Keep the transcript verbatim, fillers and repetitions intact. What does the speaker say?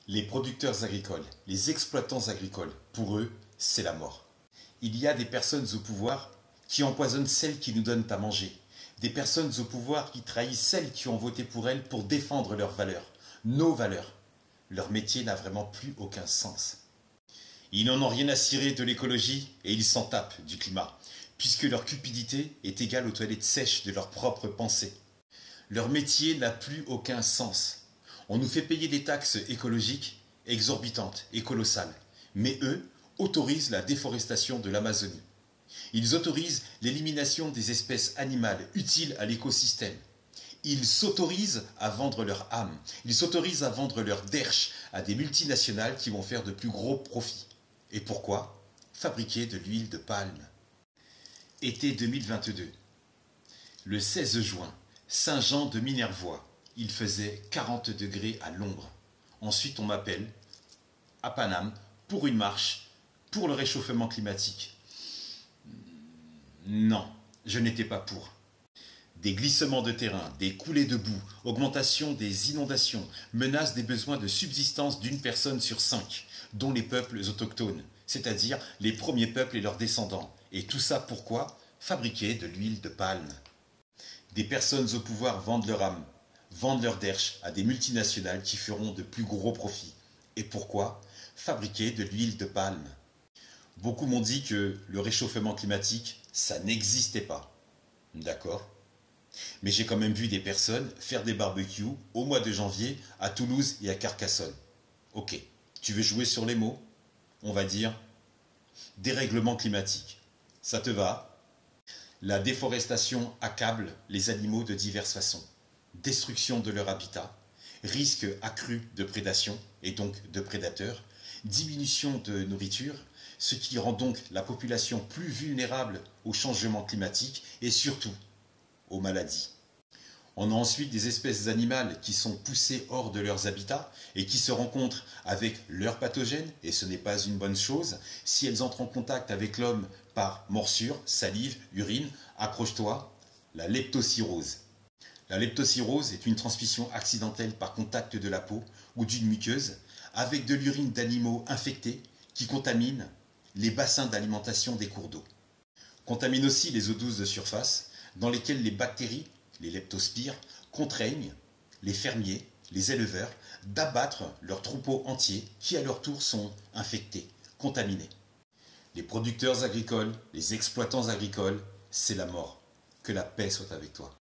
Les producteurs agricoles, les exploitants agricoles, pour eux, c'est la mort. Il y a des personnes au pouvoir qui empoisonnent celles qui nous donnent à manger. Des personnes au pouvoir qui trahissent celles qui ont voté pour elles pour défendre leurs valeurs, nos valeurs. Leur métier n'a vraiment plus aucun sens. Ils n'en ont rien à cirer de l'écologie et ils s'en tapent du climat, puisque leur cupidité est égale aux toilettes sèches de leurs propres pensées. Leur métier n'a plus aucun sens. On nous fait payer des taxes écologiques exorbitantes et colossales, mais eux autorisent la déforestation de l'Amazonie. Ils autorisent l'élimination des espèces animales utiles à l'écosystème. Ils s'autorisent à vendre leur âme. Ils s'autorisent à vendre leur derche à des multinationales qui vont faire de plus gros profits. Et pourquoi? Fabriquer de l'huile de palme. Été deux mille vingt-deux. Le seize juin, Saint-Jean de Minervois. Il faisait quarante degrés à l'ombre. Ensuite, on m'appelle à Paname pour une marche pour le réchauffement climatique. Non, je n'étais pas pour. Des glissements de terrain, des coulées de boue, augmentation des inondations, menace des besoins de subsistance d'une personne sur cinq, dont les peuples autochtones, c'est-à-dire les premiers peuples et leurs descendants. Et tout ça pourquoi? Fabriquer de l'huile de palme. Des personnes au pouvoir vendent leur âme, vendent leur derche à des multinationales qui feront de plus gros profits. Et pourquoi? Fabriquer de l'huile de palme. Beaucoup m'ont dit que le réchauffement climatique, ça n'existait pas. D'accord. Mais j'ai quand même vu des personnes faire des barbecues au mois de janvier à Toulouse et à Carcassonne. Ok, tu veux jouer sur les mots? On va dire dérèglement climatique. Ça te va? La déforestation accable les animaux de diverses façons. Destruction de leur habitat, risque accru de prédation et donc de prédateurs, diminution de nourriture, ce qui rend donc la population plus vulnérable au changement climatique et surtout aux maladies. On a ensuite des espèces animales qui sont poussées hors de leurs habitats et qui se rencontrent avec leurs pathogènes, et ce n'est pas une bonne chose. Si elles entrent en contact avec l'homme par morsure, salive, urine, accroche-toi, la leptocirrhose. La leptocirrhose est une transmission accidentelle par contact de la peau ou d'une muqueuse avec de l'urine d'animaux infectés qui contamine les bassins d'alimentation des cours d'eau. Contamine aussi les eaux douces de surface dans lesquelles les bactéries, les leptospires, contraignent les fermiers, les éleveurs, d'abattre leurs troupeaux entiers qui à leur tour sont infectés, contaminés. Les producteurs agricoles, les exploitants agricoles, c'est la mort. Que la paix soit avec toi.